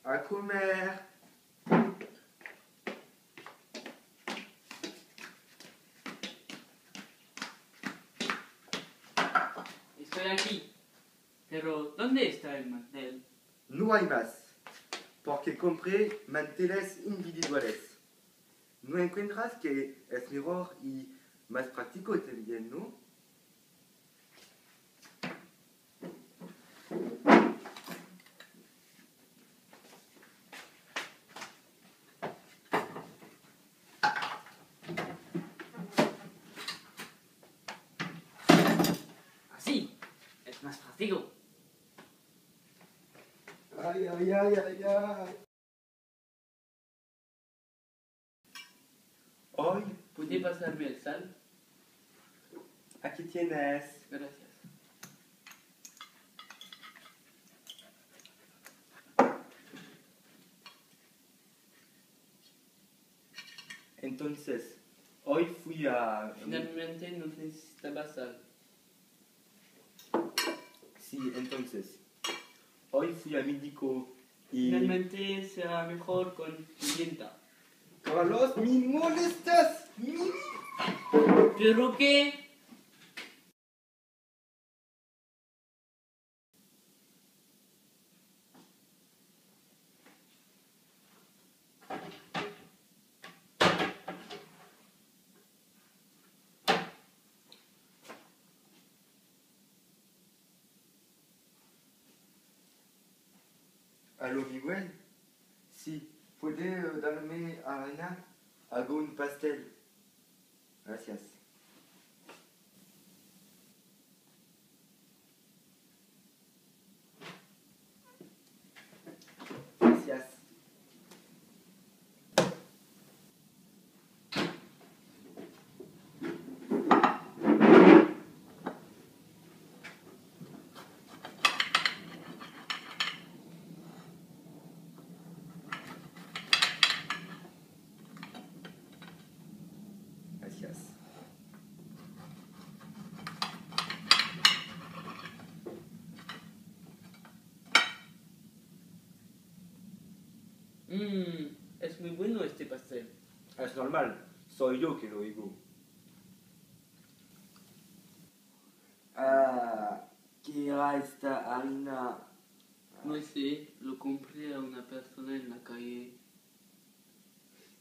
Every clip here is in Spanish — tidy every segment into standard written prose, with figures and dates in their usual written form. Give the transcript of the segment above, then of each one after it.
A comer. Estoy aquí. Pero, ¿dónde está el mantel? No hay más. Porque compré manteles individuales. ¿No encuentras que es mejor y más práctico también, no? Así. Es más práctico. Ay, ay, ay, ay, ay. Hoy, ¿Puede pasarme el sal? aquí tienes. Gracias. Entonces, hoy fui a... Finalmente no necesitaba sal. Sí, entonces. Hoy fui al médico y... Finalmente será mejor con pimienta. Carlos, me molestas. ¿Pero qué? Aló, Miguel. Sí, ¿puede darme harina? Hago un pastel. Gracias. Gracias. Gracias. Es muy bueno este pastel. Es normal, soy yo que lo digo. Ah, ¿qué era esta harina? No sé, lo compré a una persona en la calle.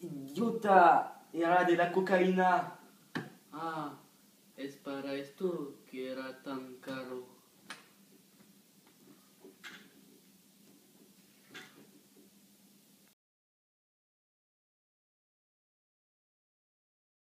¡Idiota! Era de la cocaína. Ah, es para esto